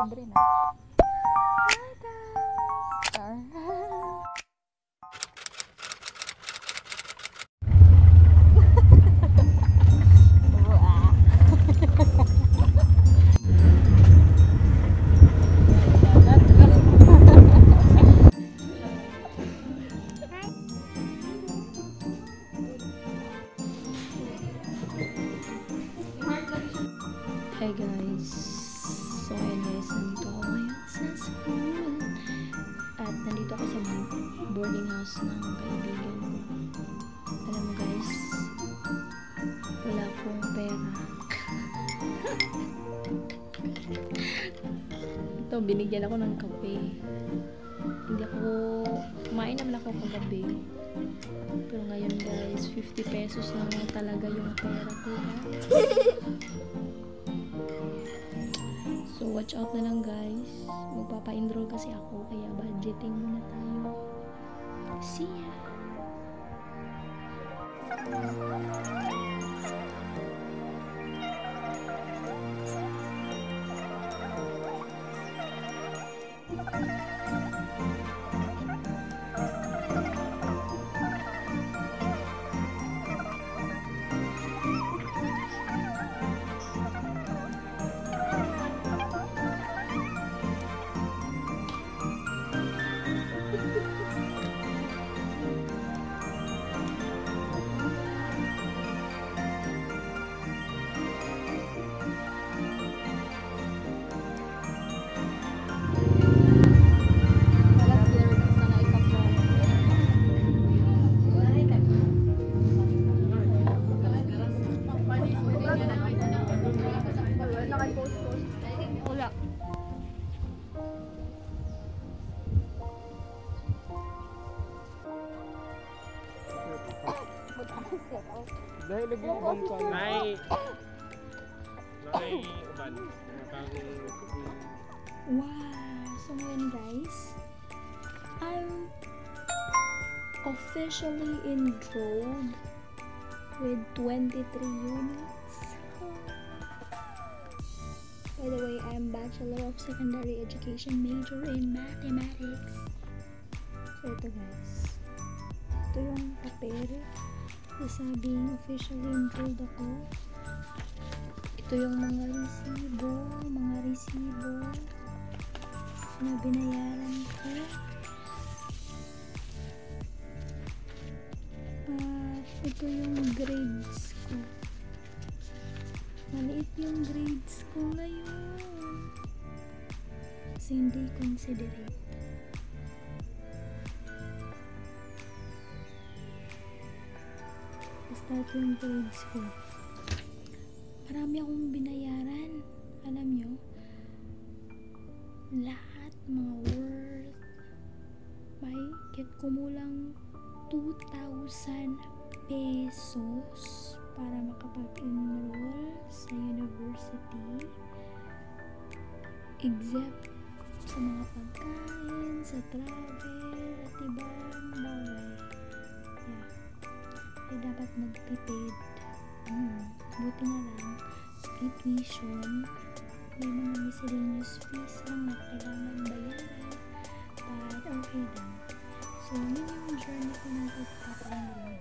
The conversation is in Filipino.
libre na. Hi guys! Hi guys! So ayun guys, nandito ako ngayon sa school. At nandito ako sa boarding house ng kaibigan ko. Alam mo guys, wala akong pera. Ito, binigyan ako ng kape. Hindi ako, kumain naman ako kagabi. Pero ngayon guys, 50 pesos lang talaga yung pera ko. So, watch out na lang guys. Magpapa-enroll kasi ako, kaya budgeting muna tayo. See ya! Wala. Dahil lagi uban ko. Nay uban. Wow! So ngayon guys, I'm officially enrolled with 23 units. By the way, I'm Bachelor of Secondary Education, major in Mathematics. So ito guys, ito yung papel na sabing officially enrolled ako. Ito yung mga resibo na binayaran ko. At ito yung grades ko. Maliit yung grades ko ngayon. Kasi hindi considerate. Basta ito yung grades ko. Marami akong binayaran. Alam nyo? Lahat mga worth. May kumulang 2,000 pesos para makapag-enroll sa university, except sa mga pagkain, sa travel, at ibang bagay. Yeah. Kaya dapat mag-prepaid. Buti na lang, free tuition, may mga miscellaneous fees lang na kailangan bayaran, but okay lang. So, yun yung journey ko ng pagpapa-enroll.